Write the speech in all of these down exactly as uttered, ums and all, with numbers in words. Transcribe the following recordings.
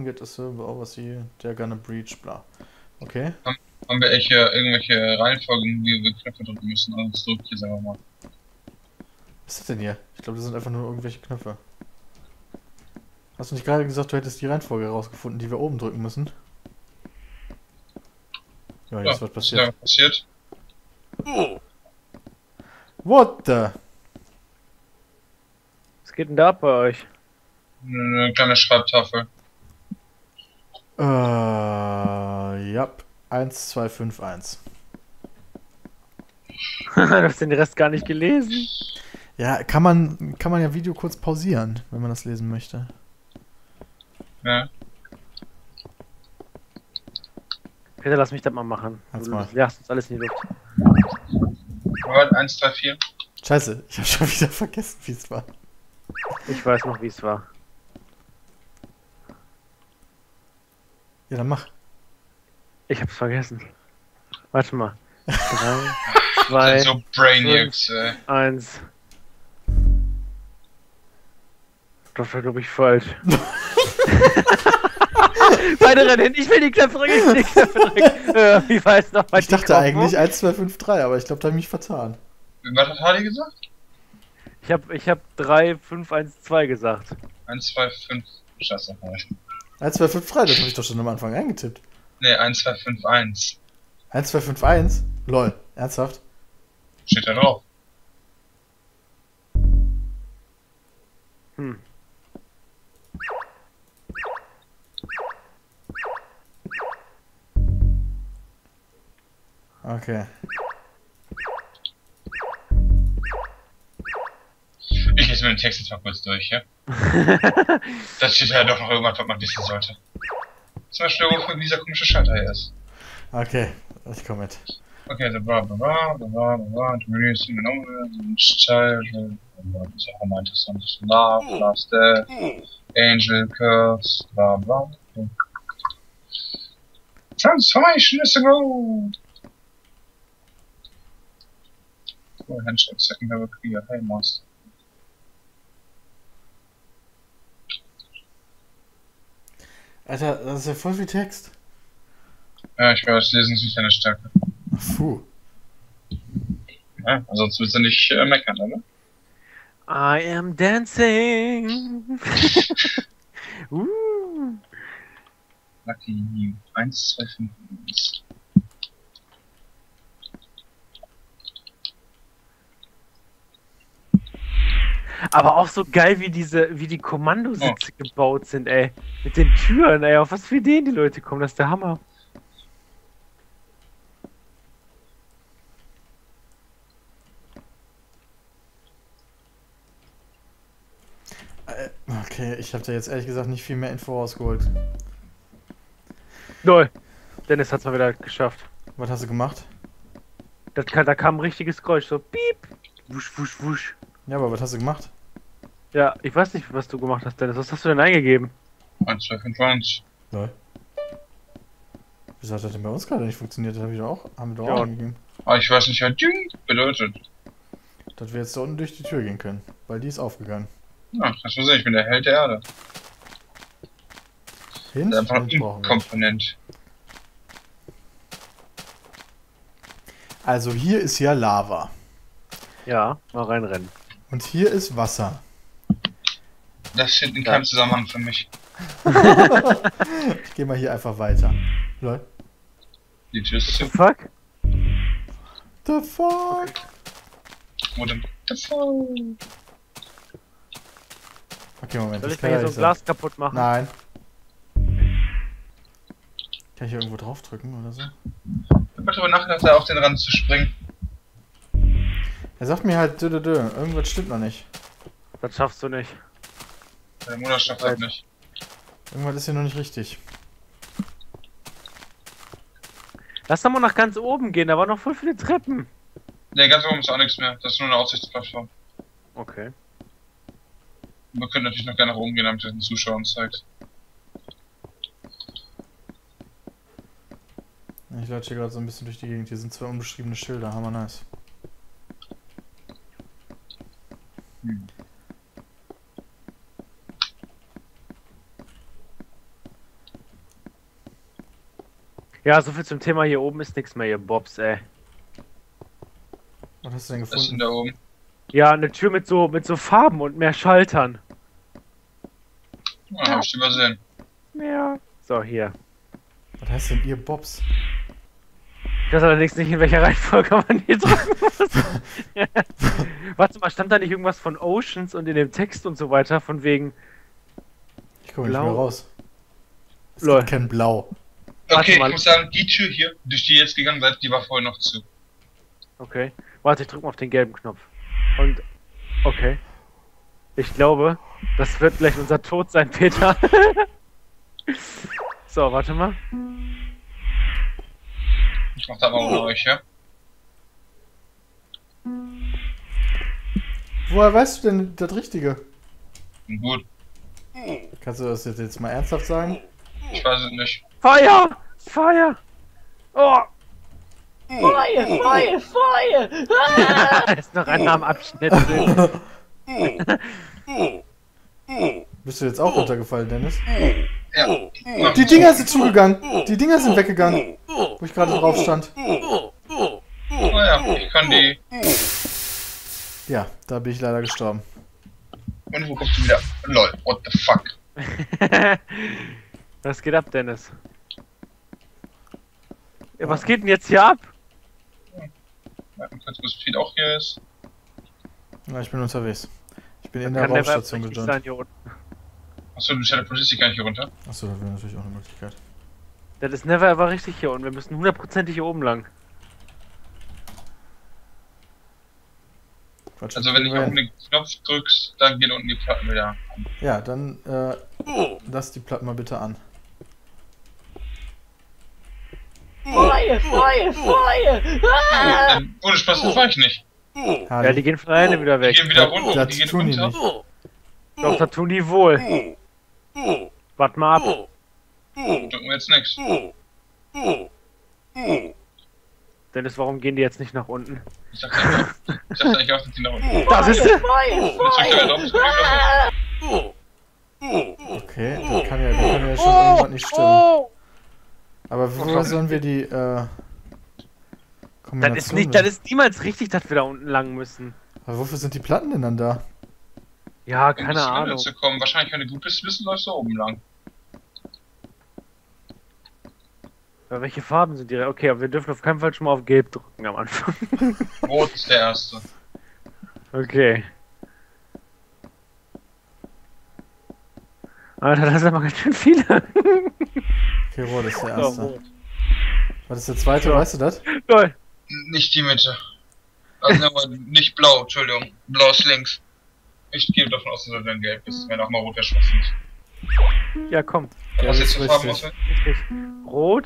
get a silver oversee, they're gonna breach, bla. Okay. Haben, haben wir echt hier irgendwelche Reihenfolgen, wie wir Knöpfe drücken müssen? Also das drücke ich jetzt einfach mal. Was ist das denn hier? Ich glaube, das sind einfach nur irgendwelche Knöpfe. Hast du nicht gerade gesagt, du hättest die Reihenfolge herausgefunden, die wir oben drücken müssen? Ja, jetzt Ja, was was ist passiert. da passiert? What the? Was geht denn da ab bei euch? Eine kleine Schreibtafel. Äh, ja. eins, zwei, fünf, eins. Du hast den Rest gar nicht gelesen. Ja, kann man, kann man ja Video kurz pausieren, wenn man das lesen möchte. Ja. Peter, lass mich das mal machen. Halt's Du mal. jagst uns alles in die Luft. Warte, eins, zwei, vier. Scheiße, ich habe schon wieder vergessen, wie es war. Ich weiß noch, wie es war. Ja, dann mach. Ich hab's vergessen. Warte mal. drei, zwei, So Brainiacs, äh. eins. Das war, glaube ich, falsch. Beide rennen hin. Ich will die Knöpfe drücken, ich will die Knöpfe drücken. Äh, wie war es nochmal? Ich dachte eigentlich eins, zwei, fünf, drei, aber ich glaube, da habe ich mich vertan. Was hat Hardy gesagt? Ich hab, ich hab drei, fünf, eins, zwei gesagt. eins, zwei, fünf. Scheiße. eins, zwei, fünf, drei, das habe ich doch schon am Anfang eingetippt. Ne, eins, zwei, fünf, eins. eins, zwei, fünf, eins? Lol, ernsthaft? Steht da drauf. Hm. Okay. Ich lese mir den Text jetzt mal kurz durch, ja? Da steht ja doch noch irgendwas, was man wissen sollte. Zum Beispiel, wofür dieser komische Schalter hier ist. Okay, ich komme mit. Okay, so bla bla bla bla bla bla to reduce human owners, child, das ist auch mal interessant. Love, Last Death, Angel Curse, bla bla. Transformation is a go! Oh, Handshake, second level clear, hey Master. Alter, das ist ja voll viel Text. Ja, ich weiß, lesen ist nicht deine Stärke. Puh. Ja, sonst willst du nicht äh, meckern, oder? I am dancing. uh. Lucky eins, zwei, fünf, eins. Aber auch so geil, wie diese, wie die Kommandositze oh. gebaut sind, ey. Mit den Türen, ey. Auf was für Ideen die Leute kommen, das ist der Hammer. Okay, ich habe da jetzt ehrlich gesagt nicht viel mehr Info rausgeholt. Null. Dennis hat's mal wieder geschafft. Was hast du gemacht? Das, da kam ein richtiges Geräusch, so piep, wusch, wusch, wusch. Ja, aber was hast du gemacht? Ja, ich weiß nicht, was du gemacht hast, Dennis. Was hast du denn eingegeben? eins, zwei, fünf, eins. Nein. Wieso hat das denn bei uns gerade nicht funktioniert? Das haben wir doch auch, haben wir doch Ja. auch eingegeben. Aber ich weiß nicht, was Ding bedeutet. Dass wir jetzt da unten durch die Tür gehen können, weil die ist aufgegangen. Ja, das muss ich, ich bin der Held der Erde. Hint? Der einfach Hint ein brauchen wir nicht. Komponent. Also hier ist ja Lava. Ja, mal reinrennen. Und hier ist Wasser. Das steht in Ja. keinem Zusammenhang für mich. Ich geh mal hier einfach weiter. Lol. Die Tür ist zu. Fuck? The fuck? Oder the fuck? Okay, Moment. Soll das ich kann mir ja hier nicht so ein sein. Glas kaputt machen? Nein. Kann ich hier irgendwo draufdrücken oder so? Ich hab mal drüber nachgedacht, da auf den Rand zu springen. Er sagt mir halt, dö, dö, dö. Irgendwas stimmt noch nicht. Das schaffst du nicht. Der Mutter schafft das nicht. Irgendwas ist hier noch nicht richtig. Lass doch mal nach ganz oben gehen, da waren noch voll viele Treppen. Ne, ganz oben ist auch nichts mehr. Das ist nur eine Aussichtsplattform. Okay. Wir können natürlich noch gerne nach oben gehen, damit es den Zuschauern zeigt. Ich latsche hier gerade so ein bisschen durch die Gegend. Hier sind zwei unbeschriebene Schilder. Hammer nice. Hm. Ja, so viel zum Thema hier oben ist nichts mehr, ihr Bobs, ey. Was hast du denn Was ist denn gefunden? da oben? Ja, eine Tür mit so mit so Farben und mehr Schaltern. Ah, hab ich übersehen. Ja. So, hier. Was heißt denn ihr Bobs? Ich weiß allerdings nicht, in welcher Reihenfolge man hier drücken muss. Warte mal, stand da nicht irgendwas von Oceans und in dem Text und so weiter, von wegen... Ich komme nicht Blau. mehr raus. Es Lol. gibt kein Blau. Warte Okay, ich mal. muss sagen, die Tür hier, durch die ihr jetzt gegangen seid, die war vorher noch zu. Okay. Warte, ich drück mal auf den gelben Knopf. Und... Okay. Ich glaube, das wird gleich unser Tod sein, Peter. So, warte mal. Ich mach da mal ohne euch, ja? Woher weißt du denn das Richtige? Gut, Kannst du das jetzt, jetzt mal ernsthaft sagen? ich weiß es nicht. Feuer! Feuer! Oh! Feuer, Feuer, Feuer! Ah! Da ist noch einer am Abschnitt drin. Bist du jetzt auch runtergefallen, Dennis? Ja. Die Dinger sind zugegangen! Die Dinger sind weggegangen! Wo ich gerade drauf stand. Oh ja, ich kann die. Ja, da bin ich leider gestorben. Und wo kommst du wieder? Lol, what the fuck? Was geht ab, Dennis? Ja, was geht denn jetzt hier ab? Warten kurz, bis Pete auch hier ist. Na, ich bin unterwegs. Ich bin in Das der kann never Raumstation richtig gejumpt. sein hier unten. Achso, du teleportierst dich gar nicht hier runter. Achso, das wäre natürlich auch eine Möglichkeit. Das ist never ever richtig hier unten. Wir müssen hundertprozentig hier oben lang. Quatsch, Also wenn kriegen du wir auf hin. den Knopf drückst, dann gehen unten die Platten wieder an. Ja, dann äh, lass die Platten mal bitte an. Feuer, Feuer, Feuer! Ah! Ähm, ohne Spaß, das war ich nicht. Hardy, Ja, die gehen von alleine wieder Die weg. gehen wieder runter, das die gehen tun die runter. nicht. Doch, das tun die wohl. Wart mal ab. Drücken wir jetzt nichts. Dennis, warum gehen die jetzt nicht nach unten? Ich dachte eigentlich, ich dachte eigentlich auch, dass die nach unten. Da ist sie! Feuer, Jetzt drückt er Feuer! drauf, ist wieder Okay, das kann ja, das kann ja schon irgendwas nicht stimmen. Aber woher sollen wir die äh, Das Kombination... ist, nicht, das ist niemals richtig, dass wir da unten lang müssen. Aber wofür sind die Platten denn dann da? Ja, Um keine bis zu Ahnung. zu kommen. Wahrscheinlich, wenn du gut bist, wissen läufst du oben lang. Aber welche Farben sind die? Okay, aber wir dürfen auf keinen Fall schon mal auf Gelb drücken am Anfang. Rot ist der erste. Okay. Alter, das sind aber ganz schön viele. Okay, rot ist der So, erste. rot. Was ist der zweite, Ja. weißt du das? Toll. Nicht die Mitte. Also ne, aber nicht blau, Entschuldigung. Blau ist links. Ich gehe davon aus, dass er dann gelb ist. Wenn auch mal rot wäre, schwarz nicht. Ja, komm. Ja, Was das jetzt ist für Farben richtig. aus? Richtig. Rot.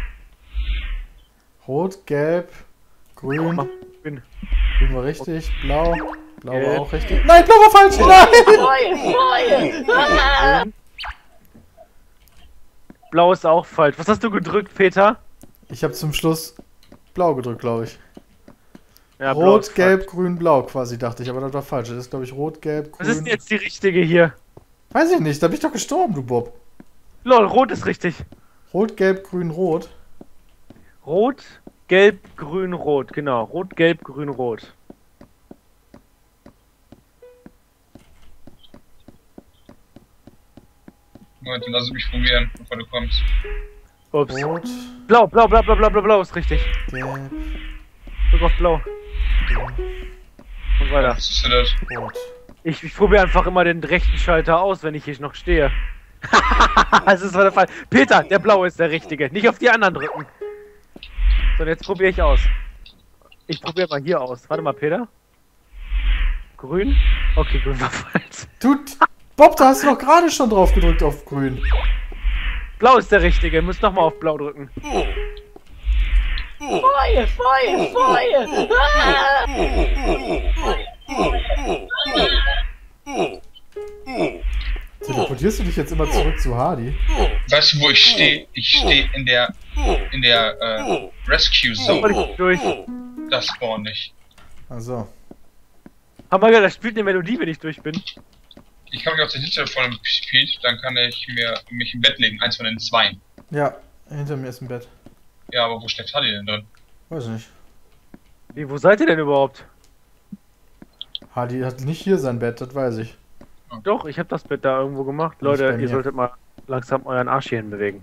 Rot, gelb, grün. Mach grün. Grün war richtig, blau. Blau war Gelb. auch richtig. Nein, blau war falsch! Nein! Feuer, Feuer! Ah! Blau ist auch falsch. Was hast du gedrückt, Peter? Ich habe zum Schluss blau gedrückt, glaube ich. Ja, Blau ist Rot, gelb, grün, blau quasi, dachte ich. Aber das war falsch. Das ist, glaube ich, rot, gelb, grün. falsch. Was ist denn jetzt die richtige hier? Weiß ich nicht, da bin ich doch gestorben, du Bob. Lol, rot ist richtig. Rot, gelb, grün, rot. Rot, gelb, grün, rot. Genau. Rot, gelb, grün, rot. Moment, dann lass mich probieren, bevor du kommst. Ups. Rot, Blau, blau, blau, blau, blau, blau, blau ist richtig. gelb, Drück auf blau. Und weiter. Was ist denn das? rot. Ich, ich probiere einfach immer den rechten Schalter aus, wenn ich hier noch stehe. Das ist der Fall. Peter, der blaue ist der richtige. Nicht auf die anderen drücken. So, und jetzt probiere ich aus. Ich probiere mal hier aus. Warte mal, Peter. Grün? Okay, grün war falsch. Du, Bob, da hast du doch gerade schon drauf gedrückt auf grün. Blau ist der richtige. Ihr müsst nochmal auf blau drücken. Feuer, Feuer, Feuer! Ah! Teleportierst du dich jetzt immer zurück zu Hardy? Weißt du, wo ich stehe? Ich stehe in der in der äh, Rescue Soll Zone. ich durch? Das spawn nicht. Also, Hamburger, das spielt eine Melodie, wenn ich durch bin. Ich kann mich auf der Hitze von dem Speed, dann kann ich mir mich im Bett legen, eins von den zwei. ja, hinter mir ist ein Bett. Ja, aber wo steckt Hardy denn drin? Weiß nicht. Wie, wo seid ihr denn überhaupt? Hardy hat nicht hier sein Bett, das weiß ich. Doch, ich habe das Bett da irgendwo gemacht. Nicht Leute, bei ihr mir. solltet mal langsam euren Arsch hierhin bewegen.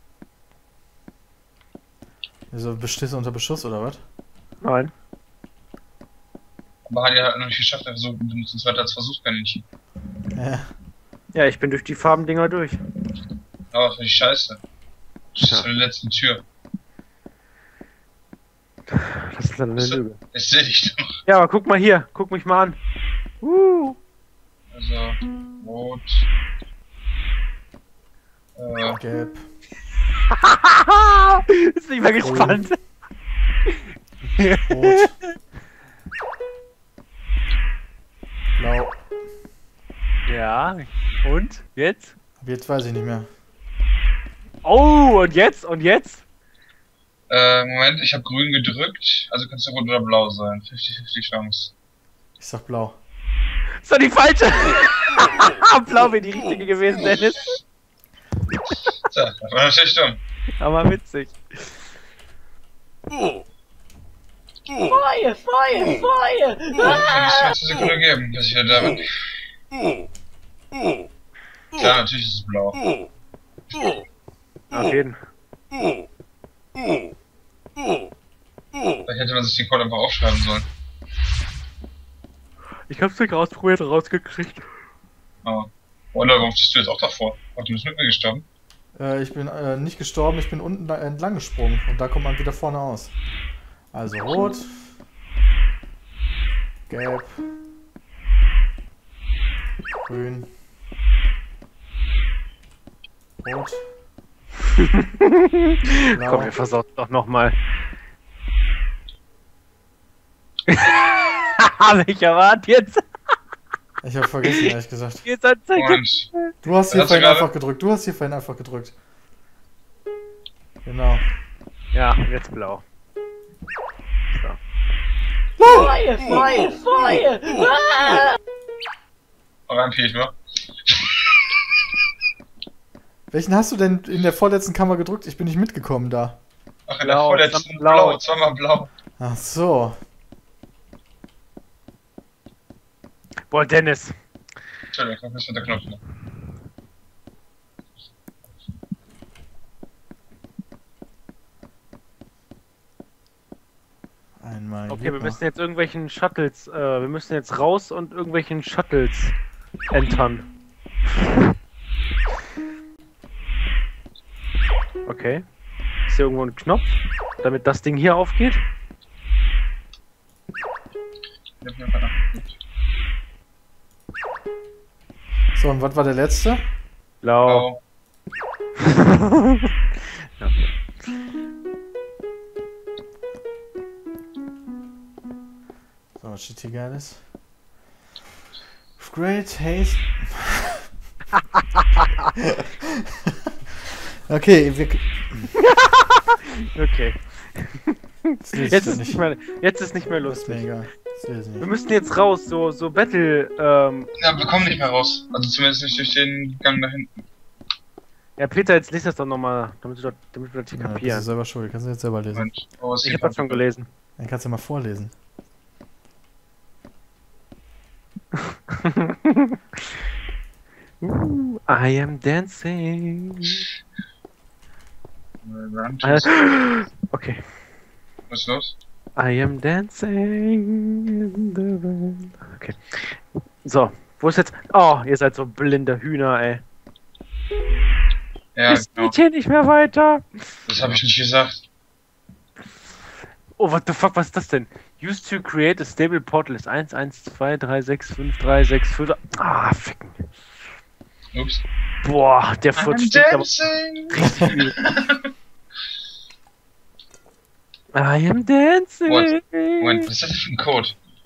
Also bestehst du unter Beschuss oder was? Nein. Aber Hardy hat noch nicht geschafft, er versucht, benutzt uns weiter als Versuchskaninchen. Ja. Ja, ich bin durch die Farbendinger durch. Aber das ist die Scheiße. Das ist Ja. für die letzte Tür. Das ist leider eine Ist- Lüge. Ich seh dich doch. Ja, aber guck mal hier. Guck mich mal an. Uh. Also, rot. Äh, Gelb. Ist nicht mehr gespannt. Rot. Blau. Ja, und? Jetzt? Ab jetzt weiß ich nicht mehr. Oh, und jetzt? Und jetzt? äh, Moment, ich habe grün gedrückt, also kannst du rot oder blau sein. fünfzig fünfzig Chance. Ich sag blau. Ist doch die falsche! Blau wäre die richtige gewesen, Dennis. So, das war natürlich dumm. Aber witzig. Feuer, Feuer, Feuer! Kann ich dir eine Sekunde geben, bis ich wieder da bin. Klar, natürlich ist es blau. Auf jeden. Vielleicht hätte man sich den Code einfach aufschreiben sollen. Ich hab's nicht ausprobiert, rausgekriegt. Aber. Oder warum stehst du jetzt auch davor? Ach, du bist mit mir gestorben. Äh, ich bin äh, nicht gestorben, ich bin unten la- entlang gesprungen. Und da kommt man wieder vorne aus. Also rot. Gelb. Grün. Rot. Blau. Komm, wir versauen doch nochmal. Welcher war jetzt? Ich habe vergessen, ehrlich gesagt. Jetzt anzeigt. Und Du hast hier Hast du vorhin gerade- einfach gedrückt. Du hast hier vorhin einfach gedrückt. Genau. Ja, jetzt blau. Feuer, Feuer, Feuer! Ah! aber ein Peter. Welchen hast du denn in der vorletzten Kammer gedrückt? Ich bin nicht mitgekommen da. Ach, in der Blau, vorletzten blau. blau, zweimal blau. Ach so. Boah, Dennis. Entschuldigung, das ist der Knopf. Einmal. Okay, wir Glück müssen jetzt irgendwelchen Shuttles, äh, wir müssen jetzt raus und irgendwelchen Shuttles entern. Okay. Ist hier irgendwo ein Knopf, damit das Ding hier aufgeht? noch. So, und was war der letzte? Blau. Blau. Ja. So, was steht hier Geiles? Great Haste. Okay, wir. Okay. Das lese ich Jetzt ja ist nicht mehr, jetzt ist nicht mehr Das ist mir lustig. egal. Das lese ich Wir nicht. müssen jetzt raus, so, so Battle, ähm, Ja, wir kommen nicht mehr raus. Also zumindest nicht durch den Gang da hinten. ja Peter, jetzt lies das doch nochmal, damit, du das- damit wir das hier Ja, bist du kapieren. selber schuld. Kannst du jetzt selber lesen. Moment. Oh, es Ich geht hab das schon gelesen. Dann kannst du mal vorlesen. Ooh, I am dancing. Run Äh, to- Okay. Was ist los? I am dancing in the wind. Okay. So, wo ist jetzt. Oh, ihr seid so blinde Hühner, ey. Ja, Es genau. geht hier nicht mehr weiter. Das habe ich nicht gesagt. Oh, what the fuck, was ist das denn? Used to create a stable portal ist eins eins zwei drei sechs fünf drei sechs fünf. Ah, ficken. Ups. Boah, der Furz I'm stinkt aber dancing. richtig viel. I am dancing. What? Moment, was ist das für ein Code?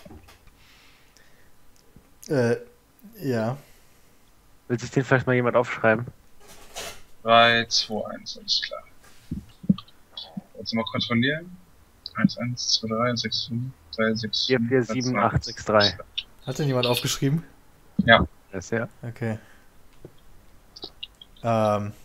Äh, ja. Will sich den vielleicht mal jemand aufschreiben? drei, zwei, eins, alles klar. Jetzt mal kontrollieren. eins, eins, zwei, drei, sechs, fünf, drei, sechs, vier vier sieben acht sechs drei. Hat denn jemand aufgeschrieben? Das ja. Okay. Ähm.